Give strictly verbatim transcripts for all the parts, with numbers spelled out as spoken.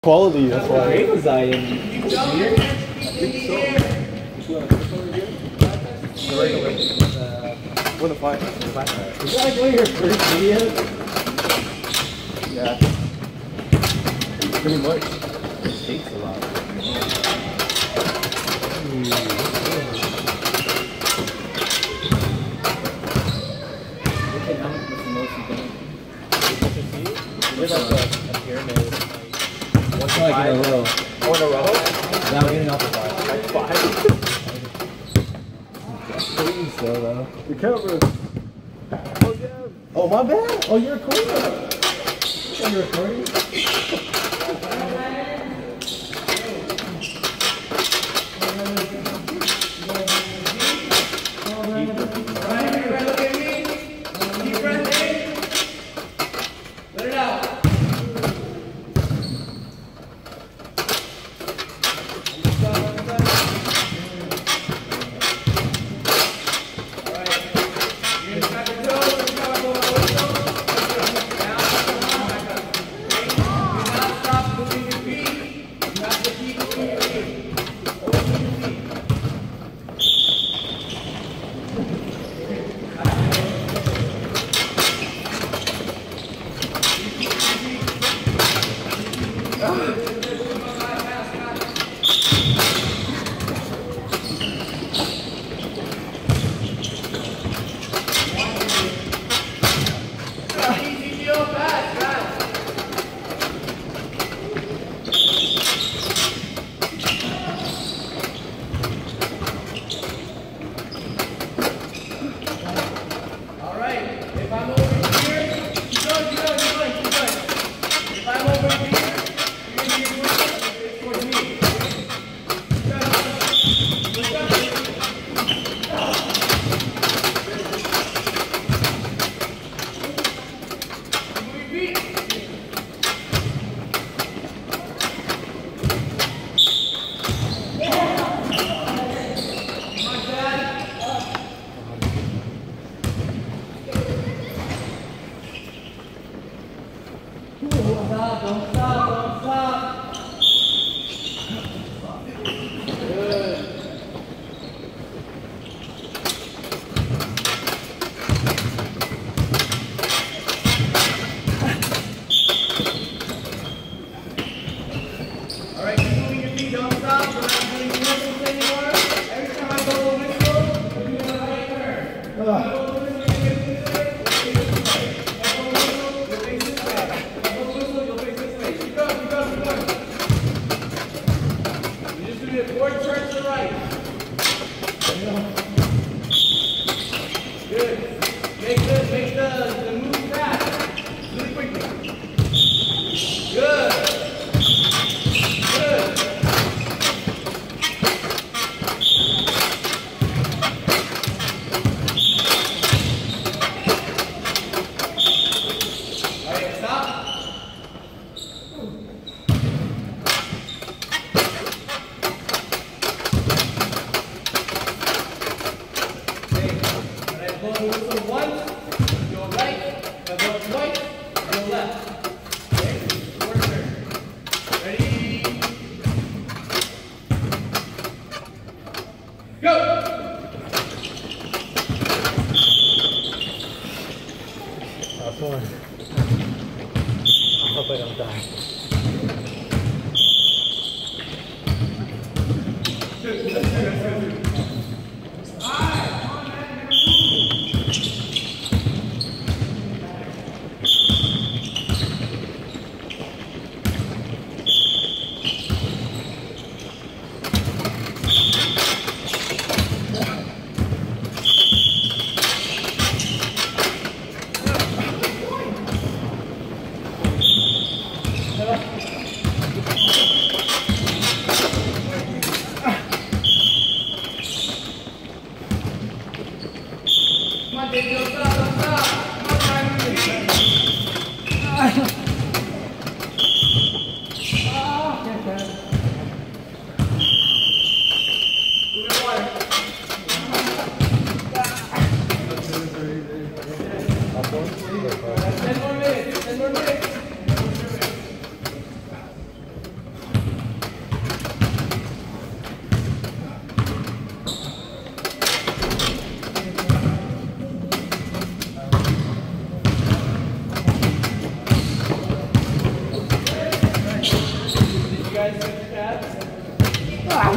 Quality, that's why. Great was I in here? I think so. Which one? Which one again? The regular. Uh, One to five. is that like one of your first videos? Yeah. Pretty much. It takes a lot. Look at how much the most you've done. You did like a, a pyramid. One to like in a row. Oh, in a row? Now I'm getting off the bar. Like five. Please, though, though. The camera. Oh, yeah. Oh, my bad. Oh, you're recording. Oh, you're recording?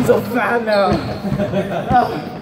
so fat now.